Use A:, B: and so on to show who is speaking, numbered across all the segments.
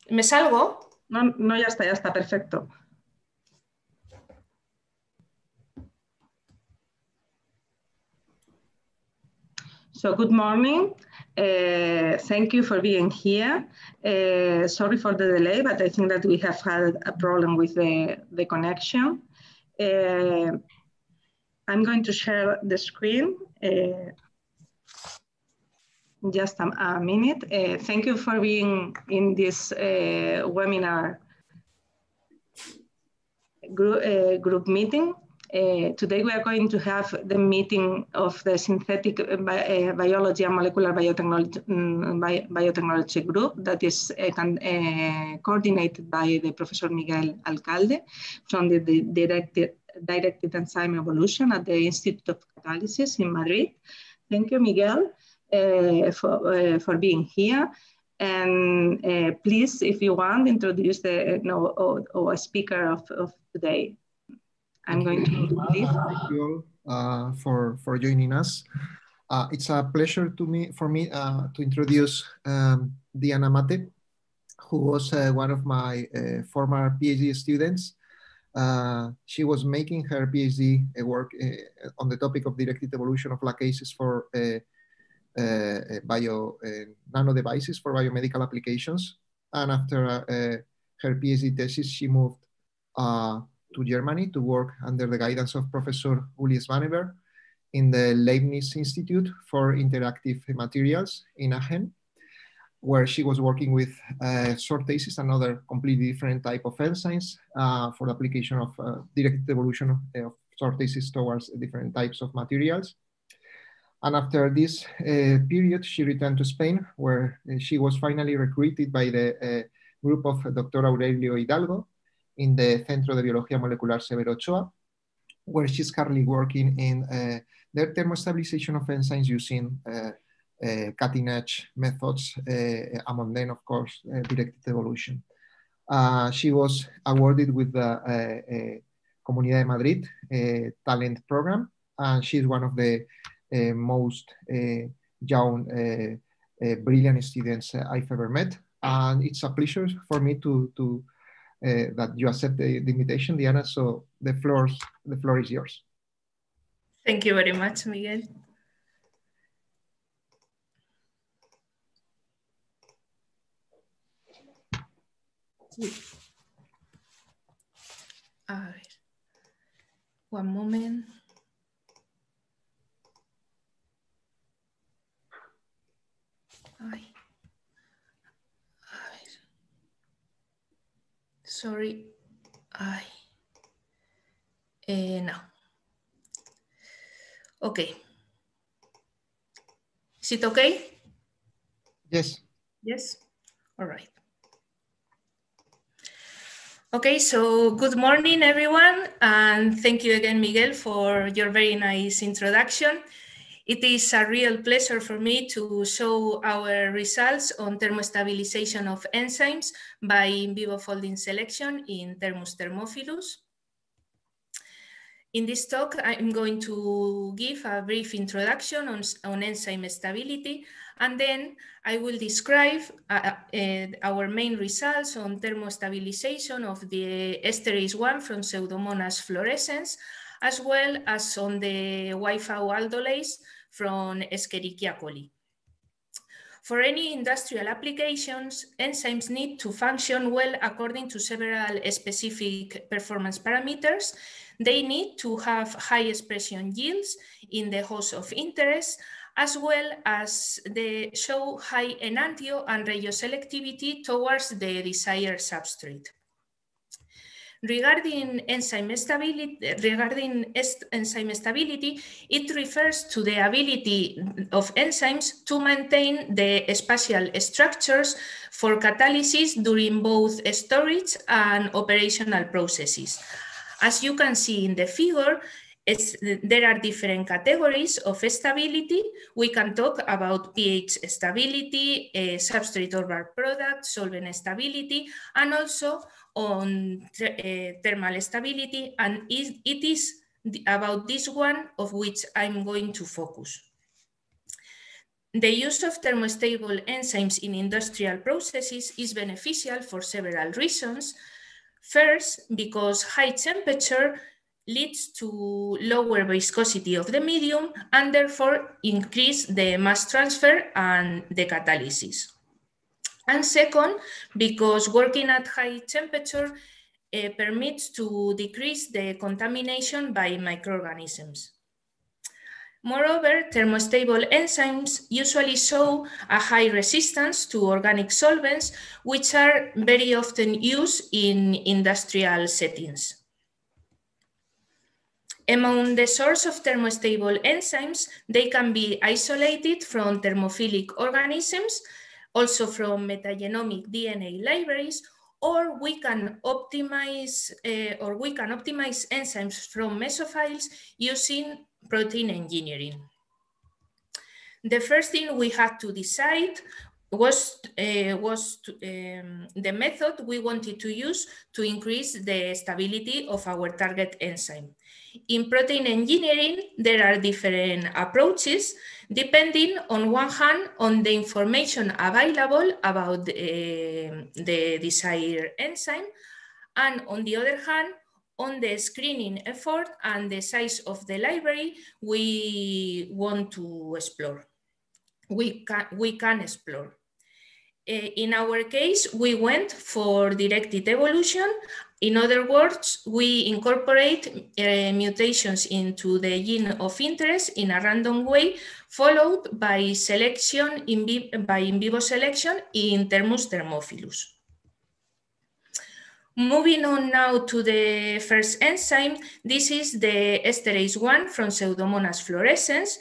A: ¿Me salgo?
B: No, no, ya está, perfecto. So good morning. Thank you for being here. Sorry for the delay, but I think that we have had a problem with the connection. I'm going to share the screen. Just a minute. Thank you for being in this webinar group meeting. Today we are going to have the meeting of the Synthetic Biology and Molecular Biotechnology group that is coordinated by the Professor Miguel Alcalde from the Directed Enzyme Evolution at the Institute of Catalysis in Madrid. Thank you, Miguel, for being here. And please, if you want, introduce the or a speaker of today. I'm going to leave.
C: Thank you all for joining us. It's a pleasure for me to introduce Diana Mate, who was one of my former PhD students. She was making her PhD work on the topic of directed evolution of lacases for nano devices for biomedical applications. And after her PhD thesis, she moved to Germany to work under the guidance of Professor Uli Svaneberg in the Leibniz Institute for Interactive Materials in Aachen, where she was working with sortases, another completely different type of enzymes for the application of directed evolution of sortases towards different types of materials. And after this period, she returned to Spain, where she was finally recruited by the group of Dr. Aurelio Hidalgo in the Centro de Biología Molecular Severo Ochoa, where she's currently working in the thermostabilization of enzymes using cutting-edge methods, among them, of course, directed evolution. She was awarded with the Comunidad de Madrid talent program, and she's one of the most young, brilliant students I've ever met. And it's a pleasure for me to that you accept the invitation, Diana. So the floor is yours.
A: Thank you very much, Miguel. A ver. One moment. Ay. A ver. Sorry. Ay. No. Okay. Is it okay?
C: Yes.
A: Yes? All right. Okay, so good morning, everyone. And thank you again, Miguel, for your very nice introduction. It is a real pleasure for me to show our results on thermostabilization of enzymes by in vivo folding selection in Thermus thermophilus. In this talk, I'm going to give a brief introduction on enzyme stability, and then I will describe our main results on thermostabilization of the esterase 1 from Pseudomonas fluorescens, as well as on the YFAO aldolase from Escherichia coli. For any industrial applications, enzymes need to function well according to several specific performance parameters. They need to have high expression yields in the host of interest, as well as they show high enantio and regioselectivity towards the desired substrate. Regarding enzyme stability, it refers to the ability of enzymes to maintain the spatial structures for catalysis during both storage and operational processes. As you can see in the figure, there are different categories of stability. We can talk about pH stability, substrate orbital product, solvent stability, and also on thermal stability. And it is about this one of which I'm going to focus. The use of thermostable enzymes in industrial processes is beneficial for several reasons. First, because high temperature leads to lower viscosity of the medium and therefore increase the mass transfer and the catalysis. And second, because working at high temperature permits to decrease the contamination by microorganisms. Moreover, thermostable enzymes usually show a high resistance to organic solvents, which are very often used in industrial settings. Among the source of thermostable enzymes, they can be isolated from thermophilic organisms, also from metagenomic DNA libraries, or we can optimize enzymes from mesophiles using protein engineering. The first thing we had to decide was the method we wanted to use to increase the stability of our target enzyme. In protein engineering, there are different approaches depending on one hand on the information available about the desired enzyme, and on the other hand, on the screening effort and the size of the library we want to explore. We can explore. In our case, we went for directed evolution. In other words, we incorporate mutations into the gene of interest in a random way, followed by selection by in vivo selection in Thermus thermophilus. Moving on now to the first enzyme, this is the esterase 1 from Pseudomonas fluorescens.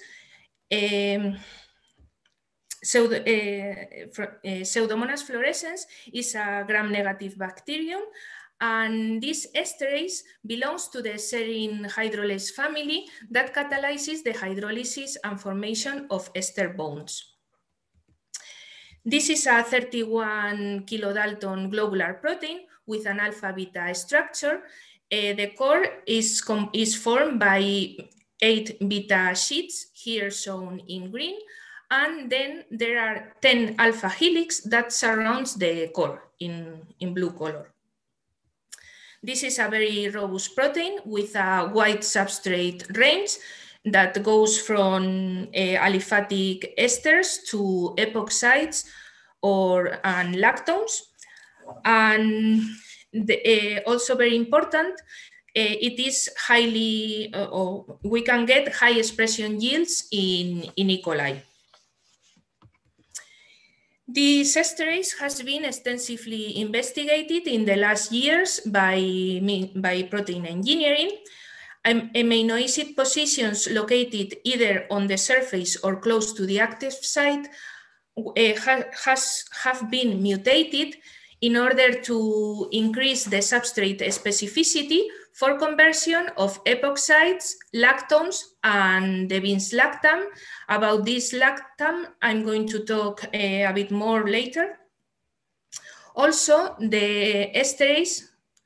A: Pseudomonas fluorescens is a gram-negative bacterium, and this esterase belongs to the serine hydrolase family that catalyzes the hydrolysis and formation of ester bonds. This is a 31 kilodalton globular protein with an alpha-beta structure. The core is formed by 8 beta sheets, here shown in green, and then there are 10 alpha helix that surrounds the core in blue color. This is a very robust protein with a wide substrate range that goes from aliphatic esters to epoxides and lactones. And also very important, it is highly, we can get high expression yields in E. coli. This esterase has been extensively investigated in the last years by protein engineering. Amino acid positions located either on the surface or close to the active site have been mutated in order to increase the substrate specificity for conversion of epoxides, lactones, and the beans lactam. About this lactam, I'm going to talk a bit more later. Also, the esterase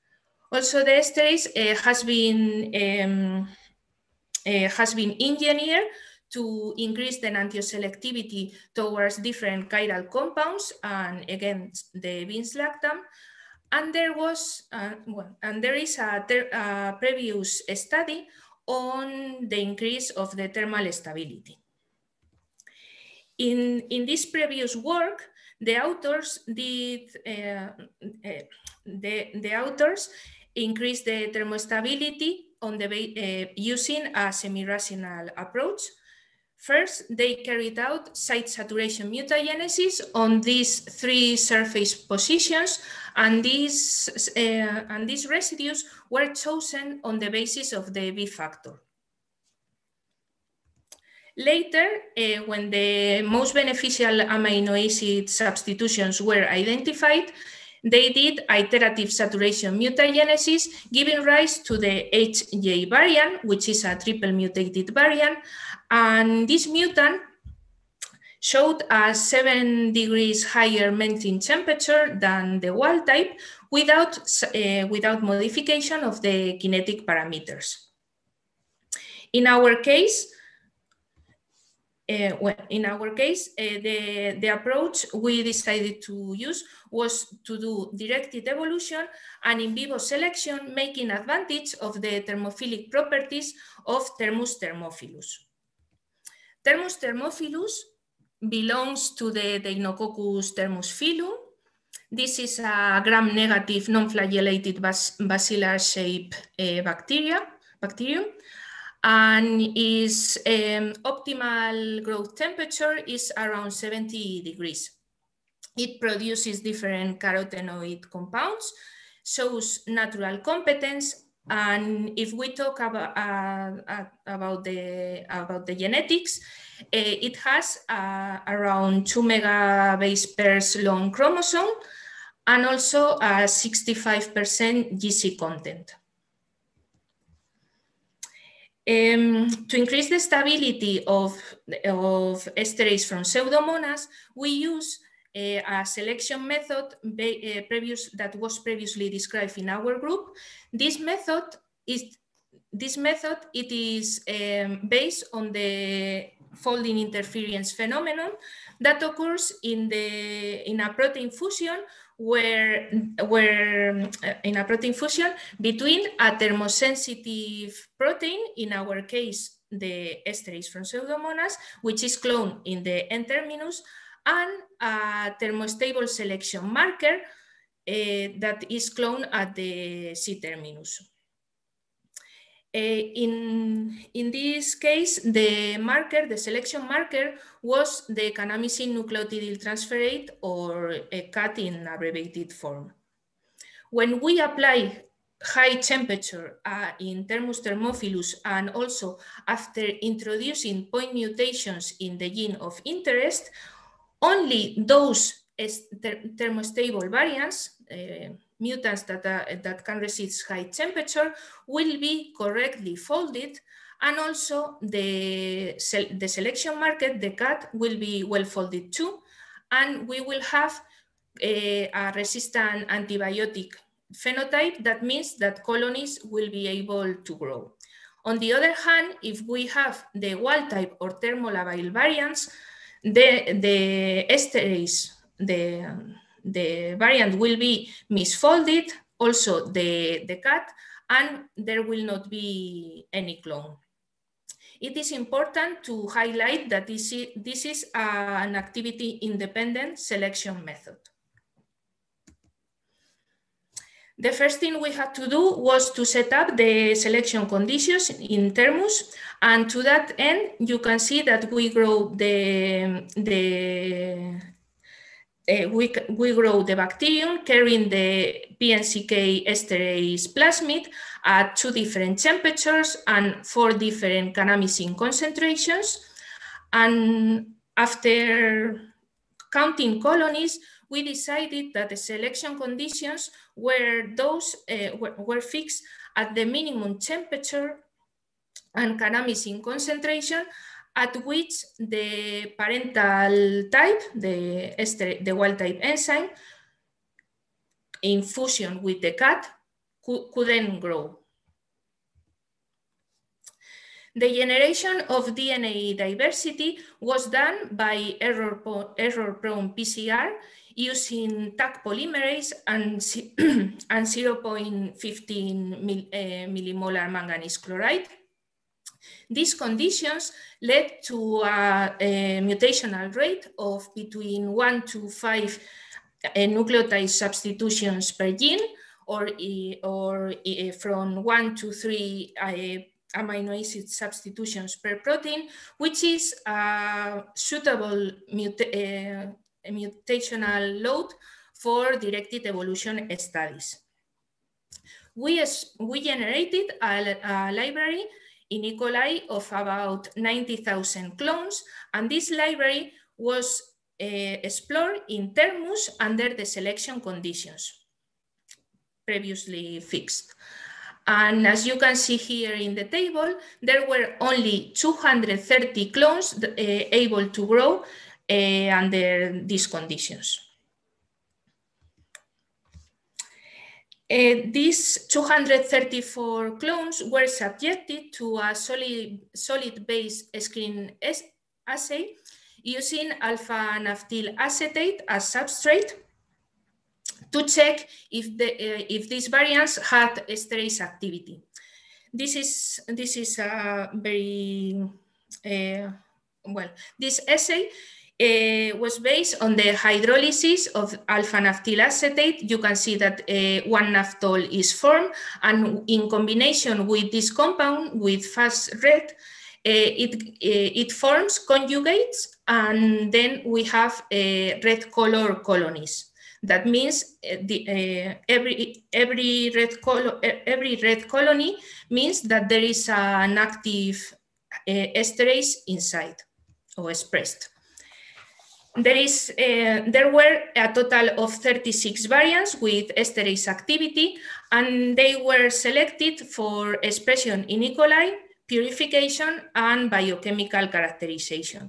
A: has been engineered to increase the enantioselectivity towards different chiral compounds and against the beans lactam. And there is a previous study on the increase of the thermal stability. In this previous work, the authors increased the thermostability on using a semi-rational approach. First, they carried out site saturation mutagenesis on these 3 surface positions, and these residues were chosen on the basis of the B factor. Later, when the most beneficial amino acid substitutions were identified, they did iterative saturation mutagenesis, giving rise to the HJ variant, which is a triple mutated variant. And this mutant showed a 7 degrees higher melting temperature than the wild type without modification of the kinetic parameters. In our case, in our case, the approach we decided to use was to do directed evolution and in vivo selection, making advantage of the thermophilic properties of Thermus thermophilus. Thermus thermophilus belongs to the Deinococcus thermus phylum. This is a gram-negative non-flagellated bacillar-shaped bacterium, and its optimal growth temperature is around 70 degrees. It produces different carotenoid compounds, shows natural competence, and if we talk about the genetics, it has around 2 megabase pairs long chromosome and also a 65% GC content. To increase the stability of esterase from Pseudomonas, we use a selection method that was previously described in our group. This method is based on the folding interference phenomenon that occurs in a protein fusion between a thermosensitive protein, in our case the esterase from Pseudomonas, which is cloned in the N-terminus, and a thermostable selection marker that is cloned at the C-terminus. In this case, the selection marker was the kanamycin nucleotidyl transferase, or CAT in abbreviated form. When we apply high temperature in Thermus thermophilus, and also after introducing point mutations in the gene of interest, only those thermostable variants, mutants that can resist high temperature, will be correctly folded, and also the selection marker, the CAT, will be well folded too, and we will have a resistant antibiotic phenotype. That means that colonies will be able to grow. On the other hand, if we have the wild type or thermolabile variants, the esterase, the variant will be misfolded, also the CAT, and there will not be any clone. It is important to highlight that this is an activity-independent selection method. The first thing we had to do was to set up the selection conditions in Thermus, and to that end, you can see that we grow we grow the bacterium carrying the PNCK esterase plasmid at 2 different temperatures and 4 different kanamycin concentrations. And after counting colonies, we decided that the selection conditions were fixed at the minimum temperature and kanamycin concentration at which the parental type, the wild type enzyme, in fusion with the CAT, couldn't grow. The generation of DNA diversity was done by error-prone PCR using Taq polymerase and 0.15 millimolar manganese chloride. These conditions led to a mutational rate of between 1 to 5 nucleotide substitutions per gene, or from 1 to 3 amino acid substitutions per protein, which is a suitable mutational load for directed evolution studies. We generated a library in E. coli of about 90,000 clones, and this library was explored in Thermus under the selection conditions previously fixed. And as you can see here in the table, there were only 230 clones able to grow under these conditions. These 234 clones were subjected to a solid base screen assay using alpha-naphthyl acetate as substrate to check if these variants had esterase activity. This is a very well. This assay was based on the hydrolysis of alpha-naphthyl acetate. You can see that 1-naphthol is formed, and in combination with this compound with fast red, it forms conjugates, and then we have red color colonies. That means every red colony means that there is an active esterase inside or expressed. There were a total of 36 variants with esterase activity, and they were selected for expression in E. coli, purification, and biochemical characterization.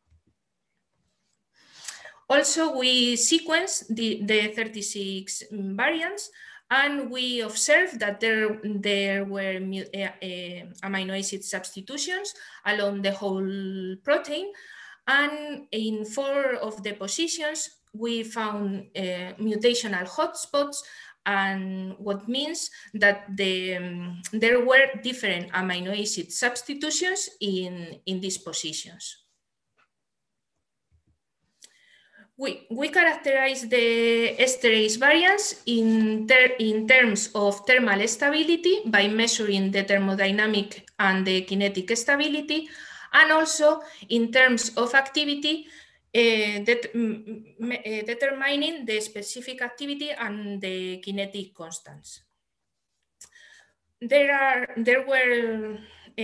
A: Also, we sequenced the 36 variants, and we observed that there were amino acid substitutions along the whole protein. And in 4 of the positions, we found mutational hotspots, and what means that there were different amino acid substitutions in these positions. We characterize the esterase variants in terms of thermal stability by measuring the thermodynamic and the kinetic stability, and also in terms of activity, determining the specific activity and the kinetic constants. There were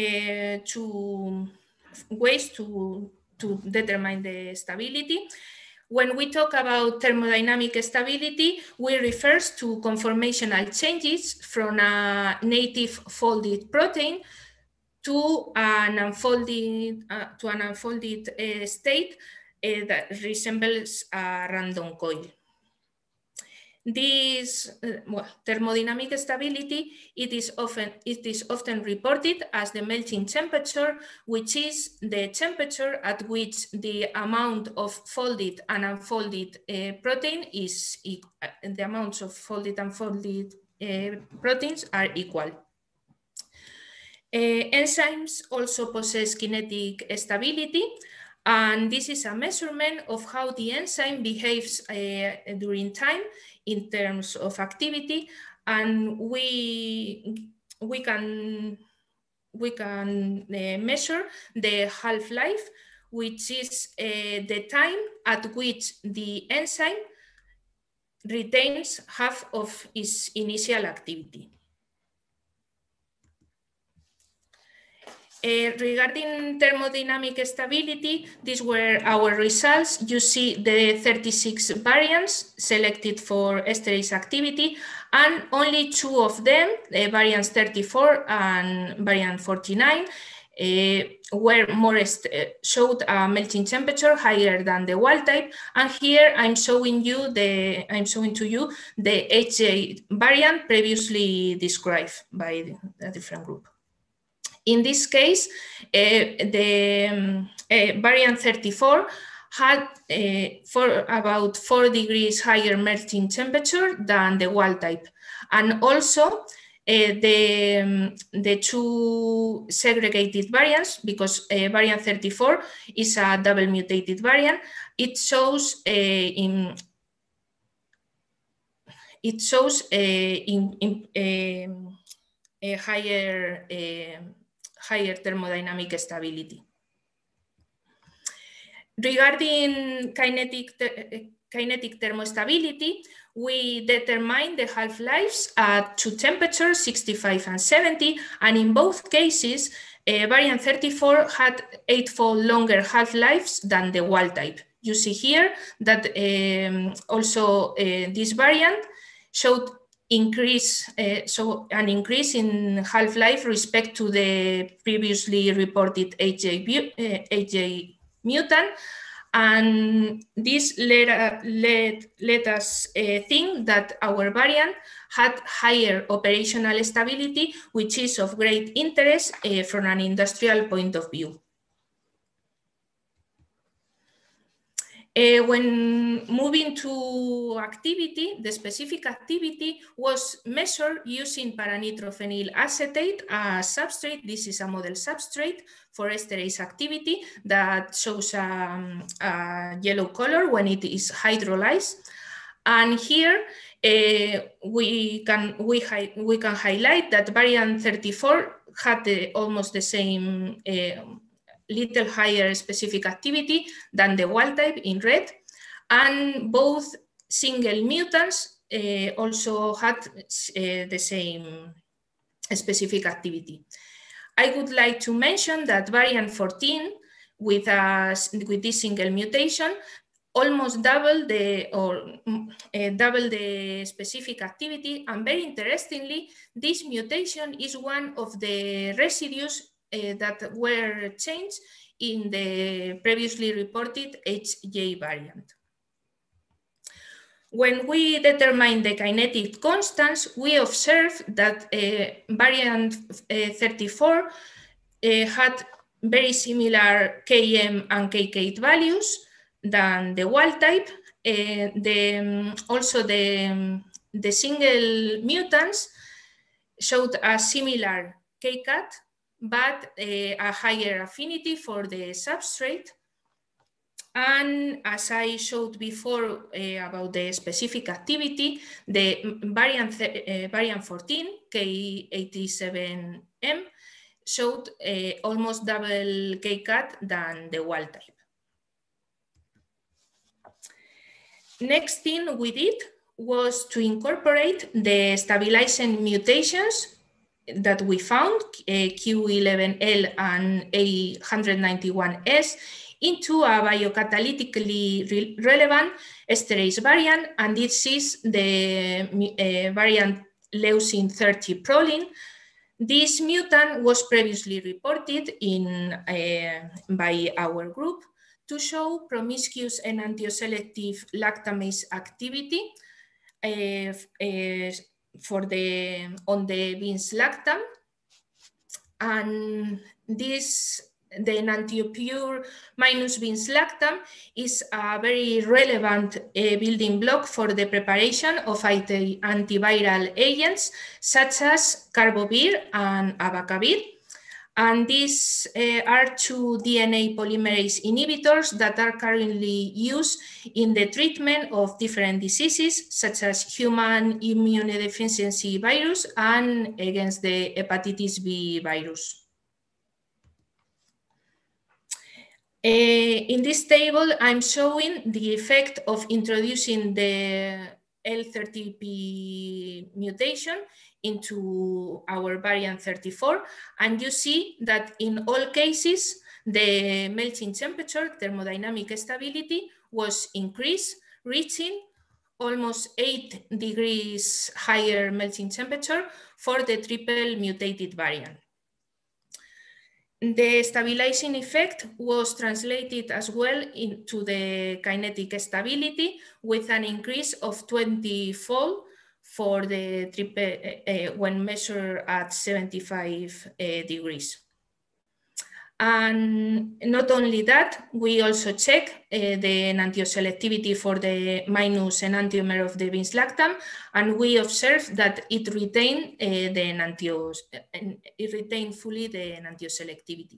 A: 2 ways to determine the stability. When we talk about thermodynamic stability, we refer to conformational changes from a native folded protein to an unfolded state that resembles a random coil. This thermodynamic stability, it is often reported as the melting temperature, which is the temperature at which the amount of folded and unfolded protein is the amounts of folded and unfolded proteins are equal. Enzymes also possess kinetic stability, and this is a measurement of how the enzyme behaves during time in terms of activity, and we can measure the half-life, which is the time at which the enzyme retains half of its initial activity. Regarding thermodynamic stability, these were our results. You see the 36 variants selected for esterase activity, and only 2 of them, variants 34 and variant 49, showed a melting temperature higher than the wild type. And here I'm showing to you the HJ variant previously described by a different group. In this case, the variant 34 had for about 4 degrees higher melting temperature than the wild type. And also the 2 segregated variants, because variant 34 is a double mutated variant, it shows a higher thermodynamic stability. Regarding kinetic thermostability, we determine the half-lives at 2 temperatures, 65 and 70, and in both cases, variant 34 had 8-fold longer half-lives than the wild type. You see here that also this variant showed an increase in half-life respect to the previously reported HJ mutant, and this let us think that our variant had higher operational stability, which is of great interest from an industrial point of view. When moving to activity, the specific activity was measured using paranitrophenyl acetate as substrate. This is a model substrate for esterase activity that shows a yellow color when it is hydrolyzed. And here we can highlight that variant 34 had almost the same little higher specific activity than the wild type in red, and both single mutants also had the same specific activity. I would like to mention that variant 14 with this single mutation almost double the specific activity, and very interestingly, this mutation is one of the residues that were changed in the previously reported HJ variant. When we determine the kinetic constants, we observe that variant 34 had very similar Km and Kk values than the wild type. Also the single mutants showed a similar Kcat, but a higher affinity for the substrate. And as I showed before about the specific activity, the variant 14, K87M, showed almost double Kcat than the wild type. Next thing we did was to incorporate the stabilizing mutations that we found, Q11L and A191S, into a biocatalytically relevant esterase variant, and this is the variant leucine 30 proline. This mutant was previously reported by our group to show promiscuous enantioselective lactamase activity on the Vince lactam, and the enantiopure minus Vince lactam is a very relevant building block for the preparation of antiviral agents such as Carbovir and Abacavir. And these are two DNA polymerase inhibitors that are currently used in the treatment of different diseases, such as human immunodeficiency virus and against the hepatitis B virus. In this table, I'm showing the effect of introducing the L30P mutation into our variant 34, and you see that in all cases the melting temperature thermodynamic stability was increased, reaching almost 8 degrees higher melting temperature for the triple mutated variant. The stabilizing effect was translated as well into the kinetic stability, with an increase of 20-fold for the triple when measured at 75 degrees. And not only that, we also check the enantioselectivity for the minus enantiomer of the Vince lactam, and we observe that it retained fully the enantioselectivity.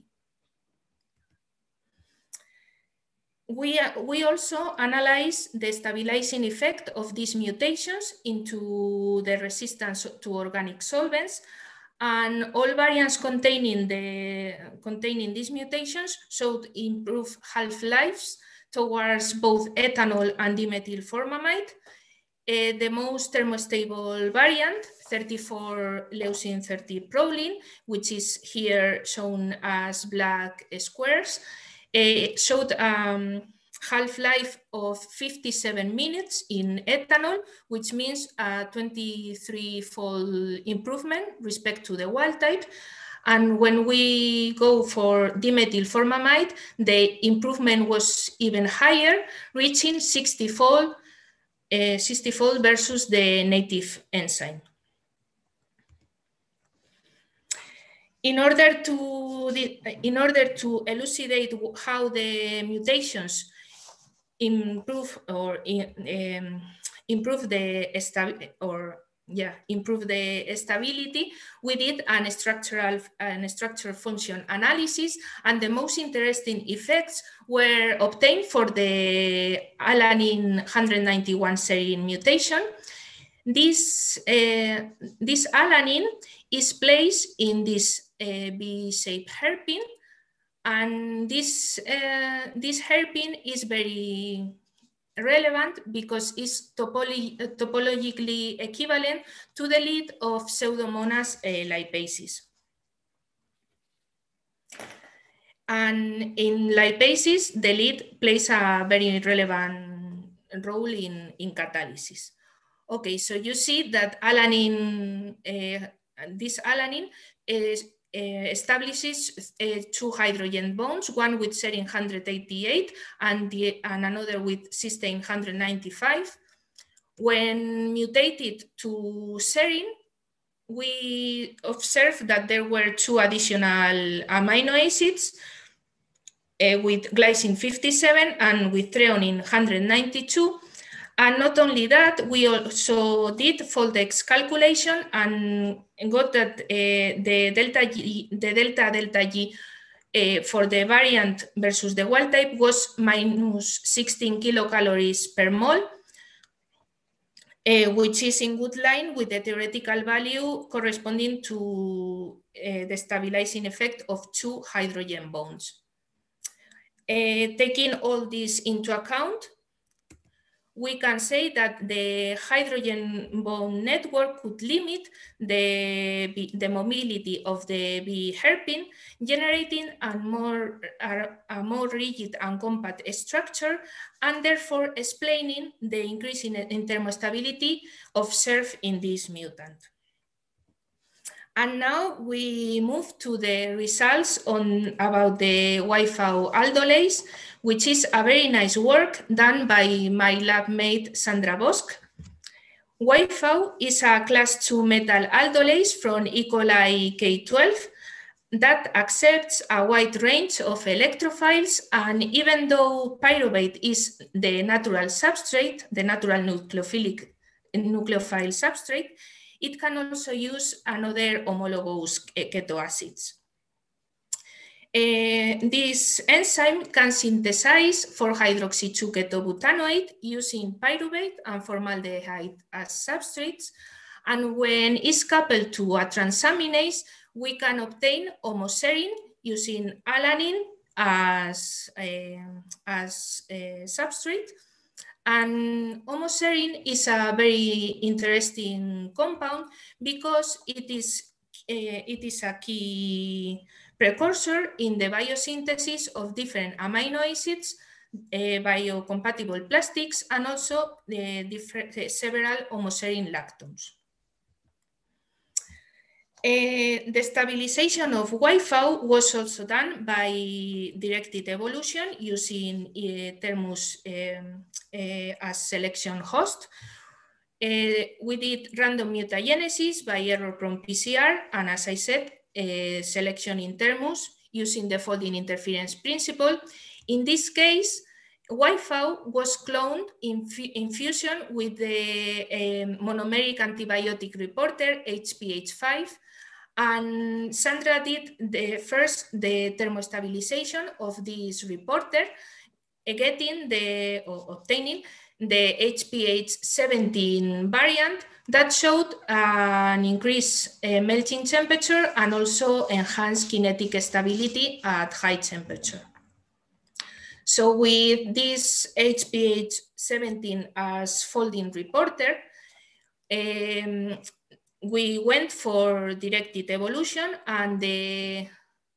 A: We also analyze the stabilizing effect of these mutations into the resistance to organic solvents, and all variants containing these mutations showed improved half-lives towards both ethanol and dimethylformamide. The most thermostable variant, 34 leucine 30 proline, which is here shown as black squares, showed half-life of 57 minutes in ethanol, which means a 23-fold improvement respect to the wild type. And when we go for dimethylformamide, the improvement was even higher, reaching 60-fold versus the native enzyme. In order to elucidate how the mutations improve the stability. We did a structural function analysis, and the most interesting effects were obtained for the alanine 191 serine mutation. This alanine is placed in this V-shaped hairpin, and this hairpin is very relevant because it's topologically equivalent to the lead of Pseudomonas lipasis. And in lipasis, the lead plays a very relevant role in catalysis. Okay, so you see that alanine, this alanine establishes two hydrogen bonds, one with serine 188 and another with cysteine 195. When mutated to serine, we observed that there were two additional amino acids with glycine 57 and with threonine 192. And not only that, we also did Foldex calculation and got that the delta G for the variant versus the wild type was minus 16 kilocalories per mole, which is in good line with the theoretical value corresponding to the stabilizing effect of two hydrogen bonds. Taking all this into account, we can say that the hydrogen bond network could limit the mobility of the B hairpin, generating a more rigid and compact structure, and therefore explaining the increase in thermostability observed in this mutant. And now we move to the results about the YFAO aldolase, which is a very nice work done by my lab mate Sandra Bosch. YFAO is a class 2 metal aldolase from E. coli K12 that accepts a wide range of electrophiles, and even though pyruvate is the natural substrate, the natural nucleophile substrate, it can also use another homologous keto acids. This enzyme can synthesize 4-hydroxy-2-ketobutanoate using pyruvate and formaldehyde as substrates. And when it's coupled to a transaminase, we can obtain homoserine using alanine as substrate. And homoserine is a very interesting compound because it is a key precursor in the biosynthesis of different amino acids, biocompatible plastics, and also several homoserine lactones. The stabilization of YFAO was also done by directed evolution using Thermus as selection host. We did random mutagenesis by error-prone PCR, and as I said, selection in Thermus using the folding interference principle. In this case, YFAO was cloned in fusion with the monomeric antibiotic reporter HPH5, and Sandra did the thermostabilization of this reporter, obtaining the HPH17 variant that showed an increased melting temperature and also enhanced kinetic stability at high temperature. So with this HPH17 as folding reporter, we went for directed evolution, and the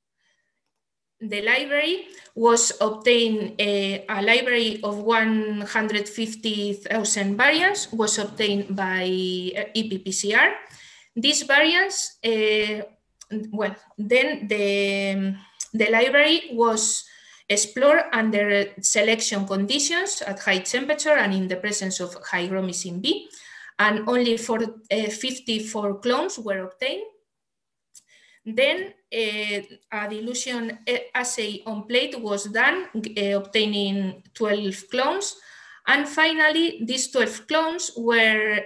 A: library was obtained, a library of 150,000 variants was obtained by EPPCR. These variants, well, then the library was explored under selection conditions at high temperature and in the presence of hygromycin B, and only 54 clones were obtained. Then a dilution assay on plate was done, obtaining 12 clones. And finally, these 12 clones were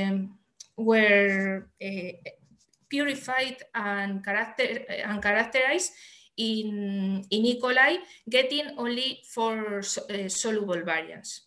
A: purified and characterized in E. coli, getting only 4 soluble variants.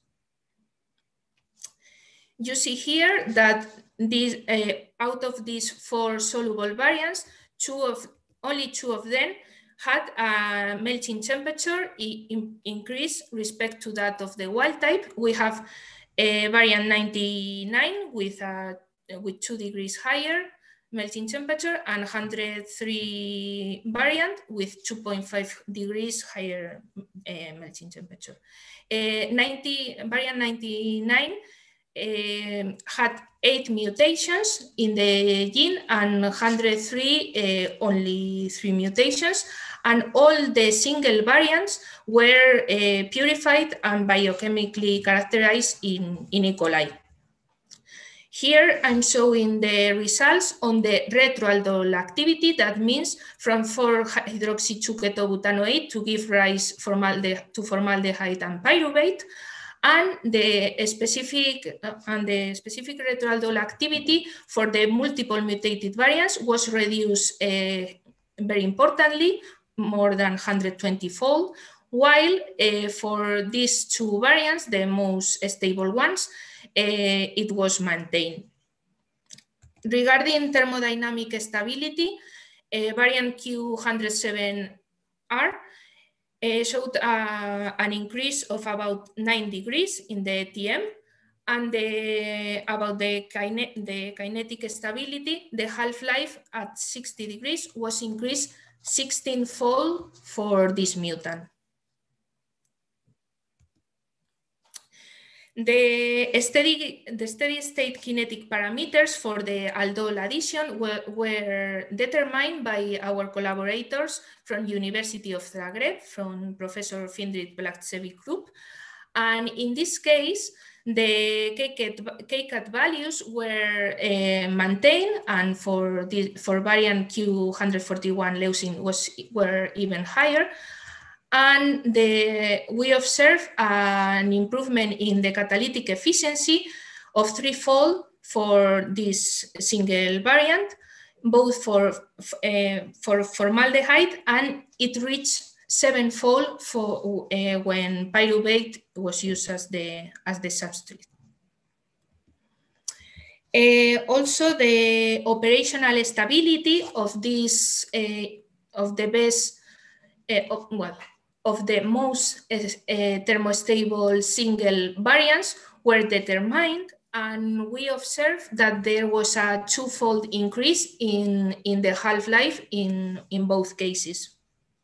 A: You see here that these, out of these 4 soluble variants, only two of them had a melting temperature increase respect to that of the wild type. We have variant 99 with 2 degrees higher melting temperature, and 103 variant with 2.5 degrees higher melting temperature. Variant 99 had 8 mutations in the gene, and 103 only 3 mutations, and all the single variants were purified and biochemically characterized in E. coli. Here I'm showing the results on the retroaldol activity. That means from 4-hydroxy-2-ketobutanoate to give rise to formaldehyde and pyruvate. And the specific retroaldol activity for the multiple mutated variants was reduced very importantly, more than 120-fold, while for these 2 variants, the most stable ones, it was maintained. Regarding thermodynamic stability, variant Q107R showed an increase of about 9 degrees in the TM, and about the kinetic stability, the half-life at 60 degrees was increased 16-fold for this mutant. The steady state kinetic parameters for the aldol addition were determined by our collaborators from University of Zagreb, from Professor Findrit Blachcevic group. And in this case, the KCAT values were maintained, and for variant Q141 leucine were even higher. And we observed an improvement in the catalytic efficiency of 3-fold for this single variant, both for formaldehyde, and it reached 7-fold for when pyruvate was used as the substrate. Also, the operational stability of this of the most thermostable single variants were determined, and we observed that there was a 2-fold increase in the half-life in both cases.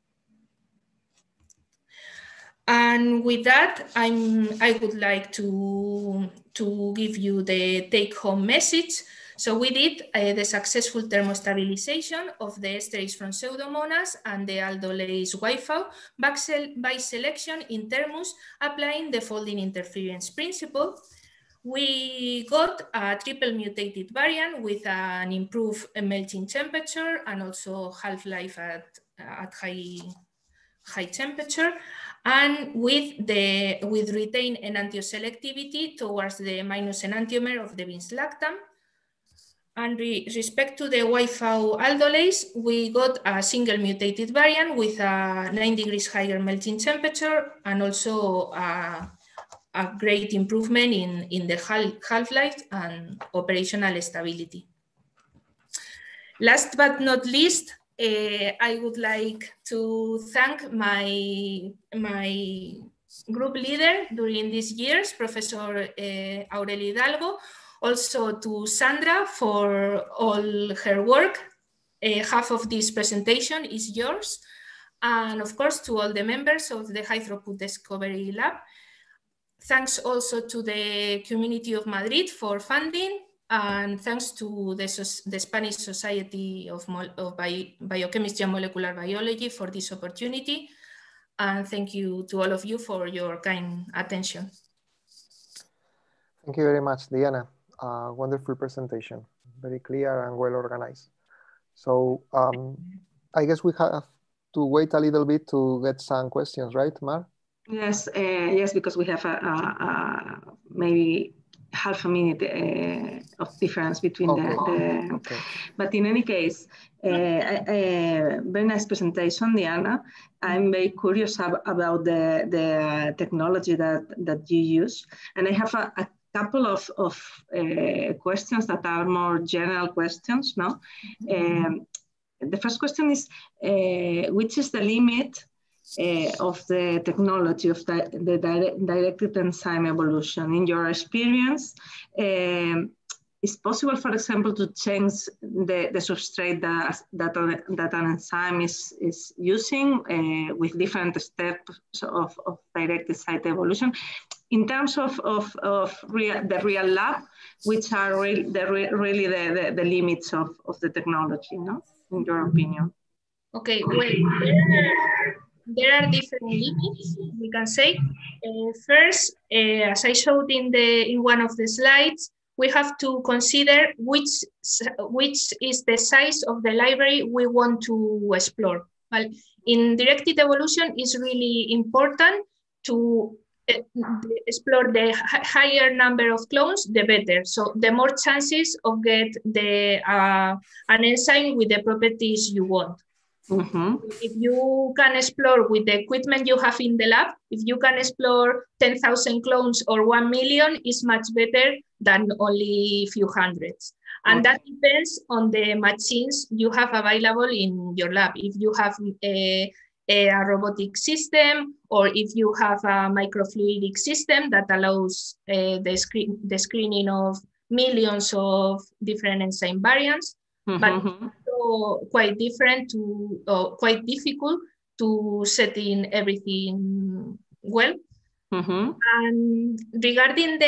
A: And with that, I would like to give you the take-home message. So we did the successful thermostabilization of the esterase from Pseudomonas and the aldolase YFAO by selection in thermus, applying the folding interference principle. We got a triple mutated variant with an improved melting temperature and also half-life at high temperature, and with retained enantioselectivity towards the minus enantiomer of the Vinslactam. And respect to the YFAO aldolase, we got a single mutated variant with a 9 degrees higher melting temperature, and also a great improvement in the half-life and operational stability. Last but not least, I would like to thank my group leader during these years, Professor Aureli Hidalgo, also to Sandra for all her work. Half of this presentation is yours. And of course, to all the members of the High Throughput Discovery Lab. Thanks also to the Community of Madrid for funding, and thanks to the Spanish Society of Biochemistry and Molecular Biology for this opportunity. And thank you to all of you for your kind attention.
C: Thank you very much, Diana. Wonderful presentation, very clear and well organized. So I guess we have to wait a little bit to get some questions, right, Mar?
B: Yes, yes, because we have maybe half a minute of difference between
C: Okay.
B: But in any case, very nice presentation, Diana. I'm very curious about the technology that you use. And I have a couple of questions that are more general questions, no? The first question is, which is the limit of the technology of the directed enzyme evolution? In your experience, is possible, for example, to change the substrate that an enzyme is using with different steps of directed site evolution? In terms of the real lab, which are really the limits of the technology, no? In your opinion?
A: Okay, well, there are different limits, we can say. First, as I showed in one of the slides, we have to consider which is the size of the library we want to explore. Well, in directed evolution, it's really important to explore the higher number of clones, the better. So the more chances of get an enzyme with the properties you want. Mm-hmm. If you can explore with the equipment you have in the lab, if you can explore 10,000 clones or 1 million, is much better than only a few hundreds. And that depends on the machines you have available in your lab. If you have a robotic system, or if you have a microfluidic system that allows the screening of millions of different enzyme variants, but also quite different to, quite difficult to set in everything well. And regarding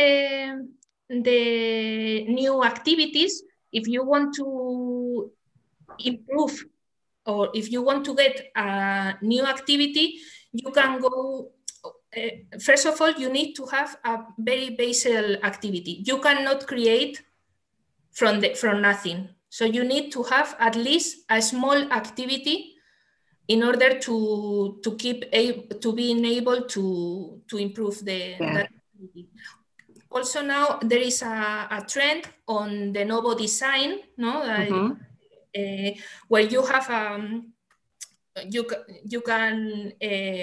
A: the new activities, if you want to improve or if you want to get a new activity, you can go, first of all, you need to have a very basal activity. You cannot create from nothing. So you need to have at least a small activity in order to being able to improve that activity. Also now there is a trend on de novo design, no? Where you have you can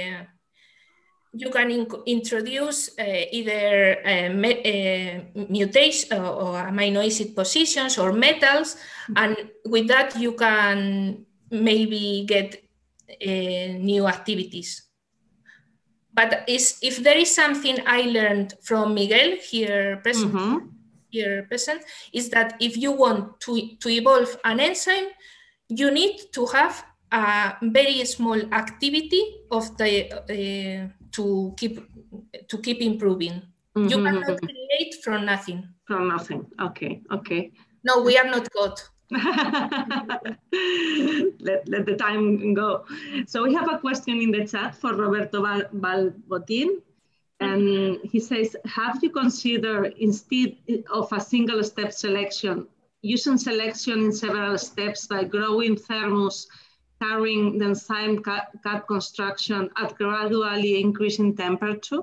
A: introduce either mutation or amino acid positions or metals, and with that you can maybe get new activities. But if there is something I learned from Miguel here present, is that if you want to evolve an enzyme, you need to have a very small activity of the to keep improving. You cannot create from nothing.
B: From nothing. Okay. Okay.
A: No, we are not God.
B: let the time go. So we have a question in the chat for Roberto Balbotin. And he says, have you considered, instead of a single step selection, using selection in several steps by growing thermus, carrying the enzyme cap construction at gradually increasing temperature?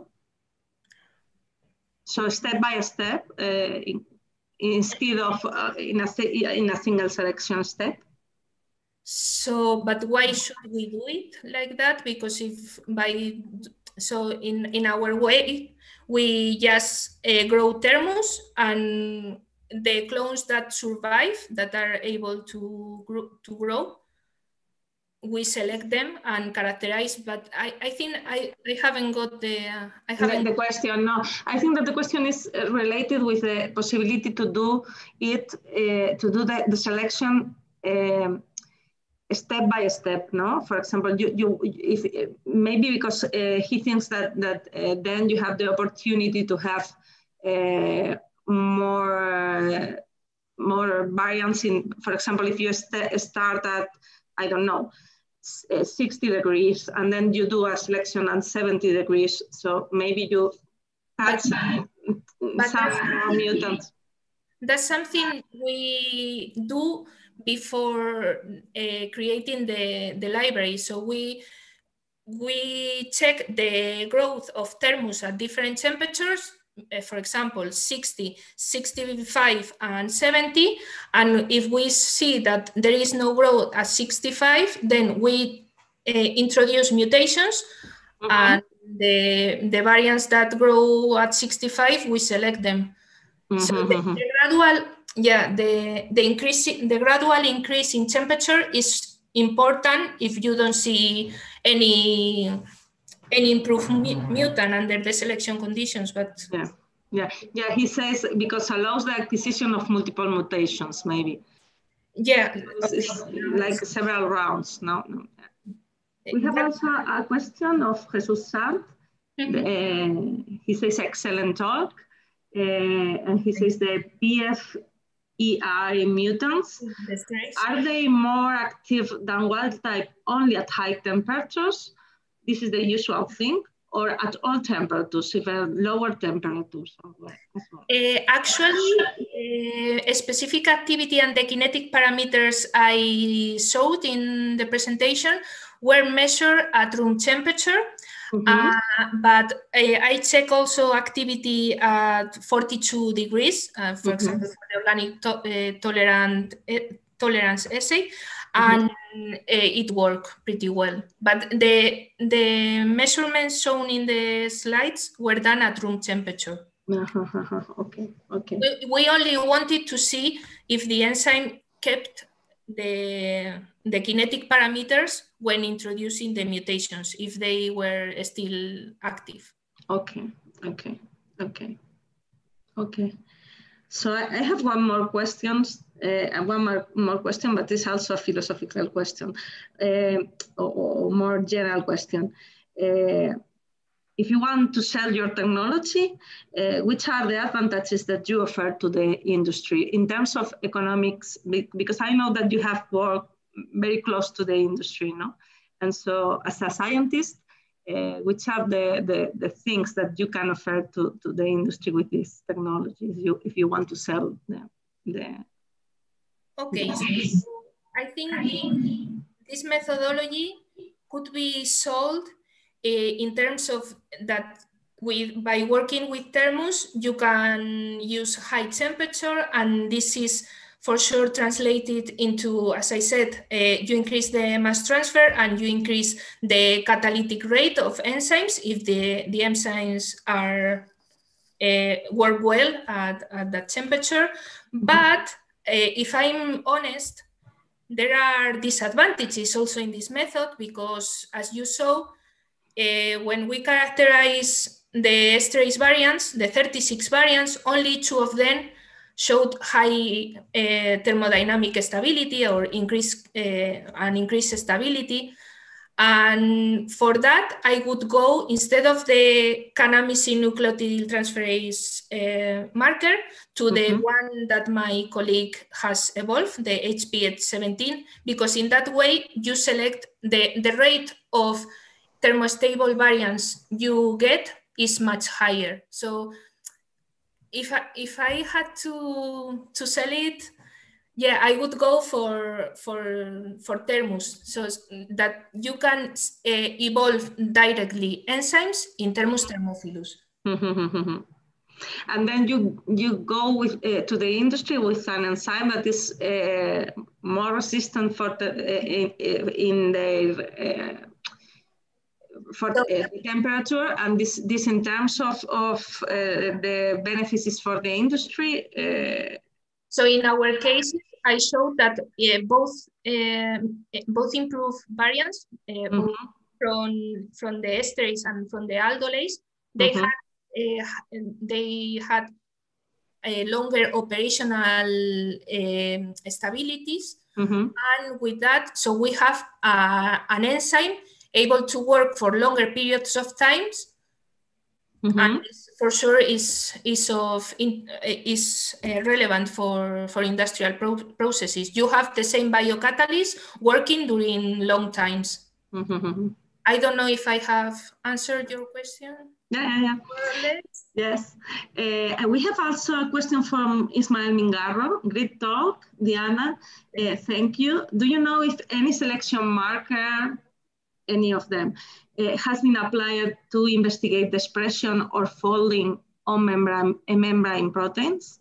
B: So step by step, instead of in a single selection step.
A: So, but why should we do it like that? Because in our way, we just grow thermus, and the clones that survive, that are able to grow, we select them and characterize. But I think I haven't got the
B: question. No, I think that the question is related with the possibility to do it, to do the selection step by step. No, for example, if maybe because he thinks that then you have the opportunity to have more variance in. For example, if you start at, I don't know, 60 degrees, and then you do a selection at 70 degrees. So maybe you catch some mutants.
A: That's something we do before creating the library. So we check the growth of Thermus at different temperatures, for example, 60, 65, and 70. And if we see that there is no growth at 65, then we introduce mutations, and the variants that grow at 65, we select them. So the gradual, the gradual increase in temperature is important if you don't see any improved mutant under the selection conditions. But
B: he says because allows the acquisition of multiple mutations, maybe.
A: Yeah,
B: it's like several rounds. No. We have also a question of Jesus Sant. He says excellent talk, and he says the PFEI mutants, are they more active than wild type only at high temperatures? This is the usual thing, or at all temperatures, even lower temperatures as well?
A: Actually, specific activity and the kinetic parameters I showed in the presentation were measured at room temperature. But I check also activity at 42 degrees, for example, for the organic tolerance assay, and it worked pretty well. But the measurements shown in the slides were done at room temperature.
B: Okay.
A: We only wanted to see if the enzyme kept the kinetic parameters when introducing the mutations, if they were still active.
B: Okay. So I have one more question, but it's also a philosophical question, or more general question. If you want to sell your technology, which are the advantages that you offer to the industry in terms of economics? Because I know that you have worked very close to the industry, no? And so as a scientist, which are the things that you can offer to the industry with these technologies, if you want to sell them?
A: Okay, so I think this methodology could be sold in terms of that by working with Thermus, you can use high temperature, and this is for sure translated into, as I said, you increase the mass transfer and you increase the catalytic rate of enzymes if the enzymes are work well at that temperature. But if I'm honest, there are disadvantages also in this method, because as you saw, when we characterize the esterase variants, the 36 variants, only 2 of them showed high thermodynamic stability or increased stability. And for that, I would go, instead of the canamycin nucleotidyl transferase marker, to the one that my colleague has evolved, the HPH17, because in that way you select the rate of thermostable variants you get is much higher. So if I had to sell it, yeah, I would go for Thermus, so that you can evolve directly enzymes in Thermus thermophilus.
B: And then you go with to the industry with an enzyme that is more resistant for the temperature, and this in terms of the benefits for the industry.
A: So in our case, I showed that both improved variants from the esterase and from the aldolase. They had a longer operational stabilities, and with that, so we have an enzyme able to work for longer periods of times. And this for sure is relevant for industrial processes. You have the same biocatalyst working during long times. I don't know if I have answered your question.
B: Yeah. Yes. We have also a question from Ismael Mingarro. Great talk, Diana. Thank you. Do you know if any selection marker, any of them, has been applied to investigate the expression or folding on membrane proteins?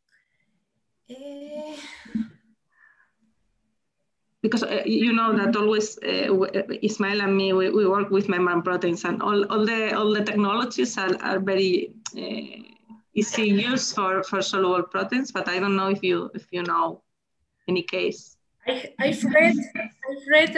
B: Because you know that always Ismael and me, we work with membrane proteins, and all the technologies are very easy use for soluble proteins. But I don't know if you know any case.
A: I've read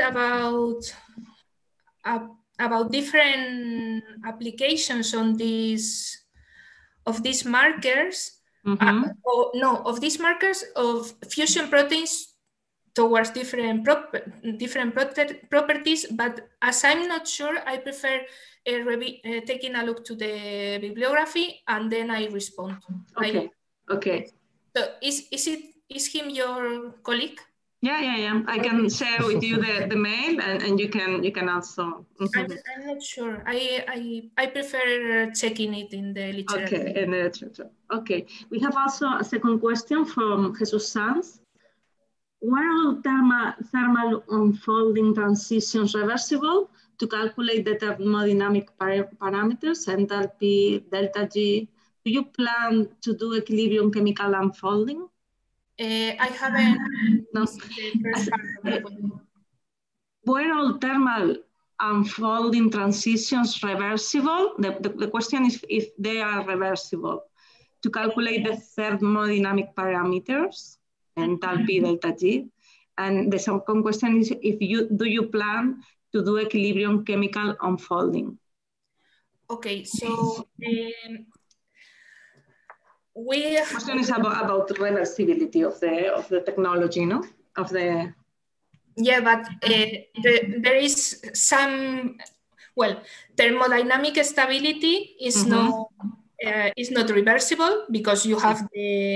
A: about different applications on these markers. Of these markers of fusion proteins towards different properties, but as I'm not sure, I prefer taking a look to the bibliography and then I respond.
B: Okay.
A: So is him your colleague?
B: Yeah. I can share with you the mail, and you can also.
A: I'm not sure. I prefer checking it in the literature.
B: Okay, in the literature. Okay. We have also a second question from Jesus Sanz. Were all thermal unfolding transitions reversible to calculate the thermodynamic parameters, enthalpy, delta G? Do you plan to do equilibrium chemical unfolding?
A: I haven't.
B: No.
A: The first part of the question.
B: Were all thermal unfolding transitions reversible? The question is if they are reversible to calculate the thermodynamic parameters, enthalpy, delta G. And the second question is do you plan to do equilibrium chemical unfolding?
A: Okay, so
B: question is about reversibility of the technology, no?
A: Yeah, but there is some, well, thermodynamic stability is not reversible because you have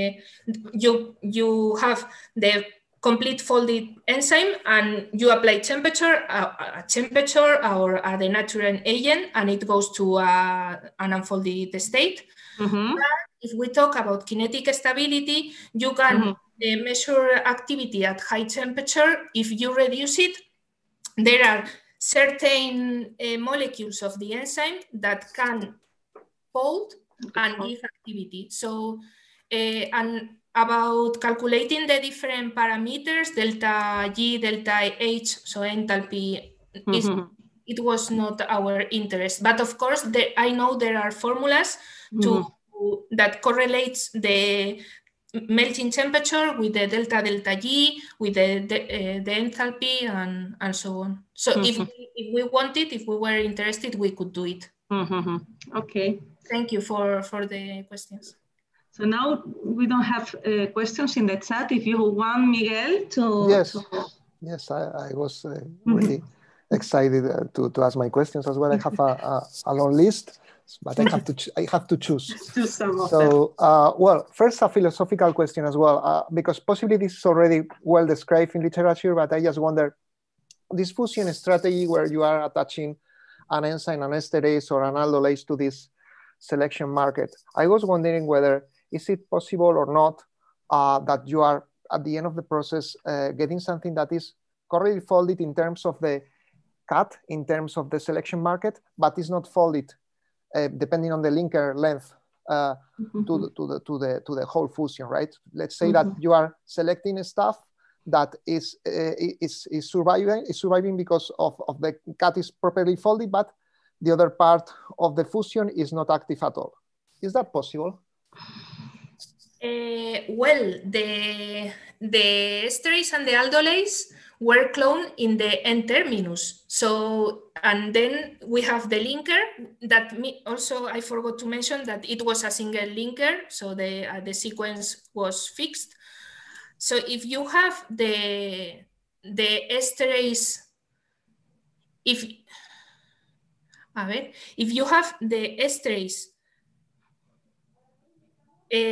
A: you have the complete folded enzyme and you apply temperature or the natural agent and it goes to an unfolded state. But if we talk about kinetic stability, you can measure activity at high temperature. If you reduce it, there are certain molecules of the enzyme that can fold and give activity. So, and about calculating the different parameters, delta G, delta H, so enthalpy, it was not our interest. But of course, I know there are formulas that correlates the melting temperature with the delta G, with the enthalpy, and so on. So if we wanted, if we were interested, we could do it.
B: Okay.
A: Thank you for the questions.
B: So now we don't have questions in the chat. If you want Miguel to...
C: Yes, I was really excited to ask my questions as well. I have a long list, but I have to choose. So, well, first a philosophical question as well, because possibly this is already well described in literature, but I just wonder, this fusion strategy where you are attaching an enzyme, an esterase or an aldolase to this selection market, I was wondering whether is it possible or not that you are at the end of the process getting something that is correctly folded in terms of the cut, in terms of the selection market, but is not folded depending on the linker length to the whole fusion, right? Let's say that you are selecting stuff that is surviving because of the cut is properly folded, but the other part of the fusion is not active at all. Is that possible?
A: Well, the esterase and the aldolase were cloned in the N-terminus. So, and then we have the linker that also I forgot to mention that it was a single linker. So the sequence was fixed. So if you have the esterase, if you have the esterase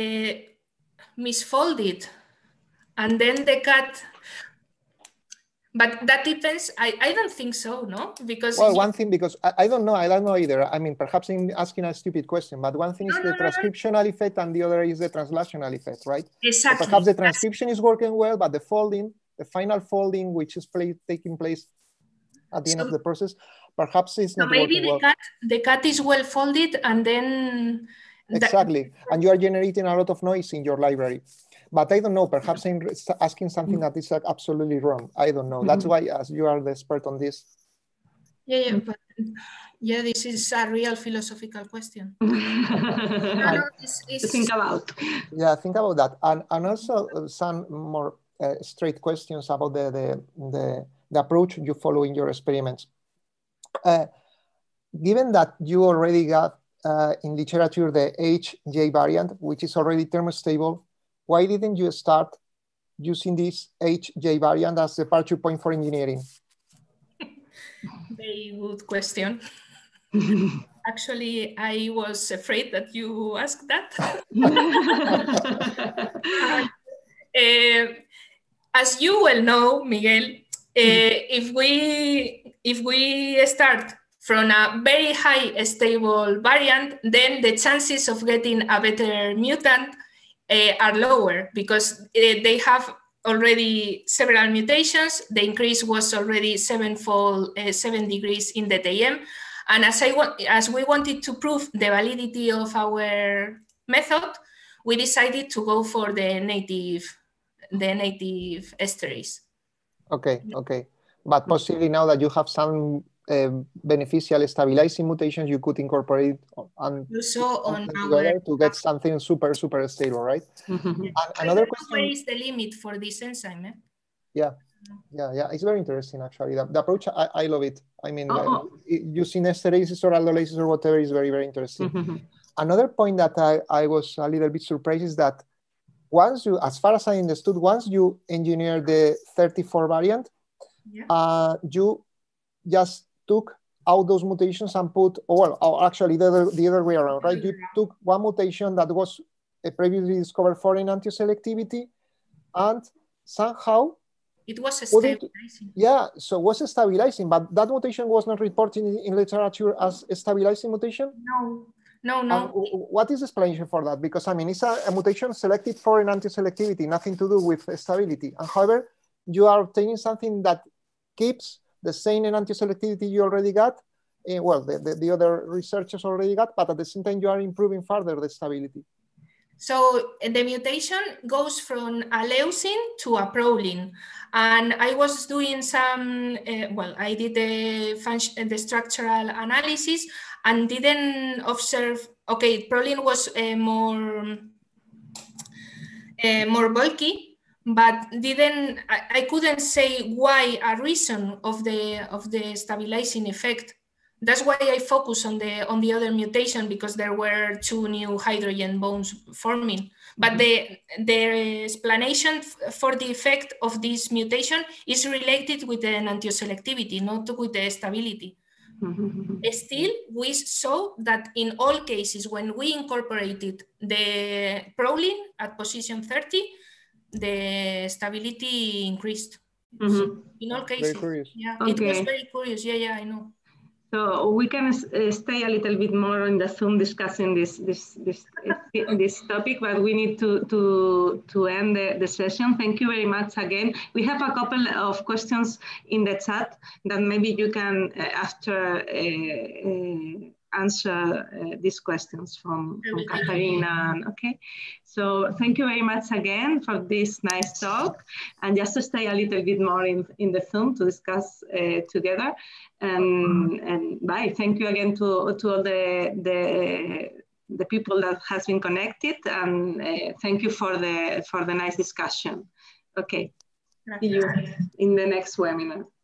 A: misfolded and then the cut, But that depends. I don't think so, no? Because
C: well, one thing, because I don't know either. I mean, perhaps I'm asking a stupid question, but one thing is the transcriptional effect and the other is the translational effect, right?
A: Exactly.
C: So perhaps the transcription is working well, but the folding, the final folding, which is taking place at the end of the process, perhaps it's not working well.
A: Maybe the cut is well folded, and then
C: exactly, and you are generating a lot of noise in your library. But I don't know, perhaps I'm asking something that is absolutely wrong. I don't know. That's why, as you are the expert on this.
A: Yeah, but yeah, this is a real philosophical question.
B: Think about.
C: Yeah, think about that. And also some more straight questions about the approach you follow in your experiments. Given that you already got in literature the HJ variant, which is already thermostable, why didn't you start using this HJ variant as the departure point for engineering?
A: Very good question. Actually, I was afraid that you asked that. As you well know, Miguel, if we start from a very high stable variant, then the chances of getting a better mutant are lower because they have already several mutations. The increase was already 7 degrees in the TM. And as we wanted to prove the validity of our method, we decided to go for the native esteries.
C: Okay. But possibly now that you have some beneficial stabilizing mutations, you could incorporate and together to get something super stable, right?
A: And another question: where is the limit for this enzyme?
C: Yeah, it's very interesting actually. The approach, I love it. I mean, using esterases or aldolases or whatever is very interesting. Another point that I was a little bit surprised is that once you, as far as I understood, once you engineer the 34 variant, you just took out those mutations and put, actually the other way around, right? You took one mutation that was previously discovered for anti-selectivity, and somehow
A: it was stabilizing.
C: Yeah, so it was stabilizing, but that mutation was not reported in literature as a stabilizing mutation?
A: No.
C: What is the explanation for that? Because I mean, it's a mutation selected for an anti-selectivity, nothing to do with stability. And however, you are obtaining something that keeps the same anti-selectivity you already got, the other researchers already got, but at the same time, you are improving further the stability.
A: So the mutation goes from a leucine to a proline. And I was doing some, I did the structural analysis and didn't observe, proline was more bulky, but I couldn't say why a reason of the stabilizing effect. That's why I focus on the other mutation, because there were 2 new hydrogen bonds forming. But the explanation for the effect of this mutation is related with the enantioselectivity, not with the stability. Still, we saw that in all cases, when we incorporated the proline at position 30, the stability increased. In all cases.
C: Very curious.
A: Yeah, it was very curious. Yeah, I know.
B: So we can stay a little bit more in the Zoom discussing this topic, but we need to end the session. Thank you very much again. We have a couple of questions in the chat that maybe you can after answer these questions from Katarina. Okay, so thank you very much again for this nice talk, and just to stay a little bit more in the Zoom to discuss together. And bye. Thank you again to all the people that has been connected, and thank you for the nice discussion. Okay, see you in the next webinar.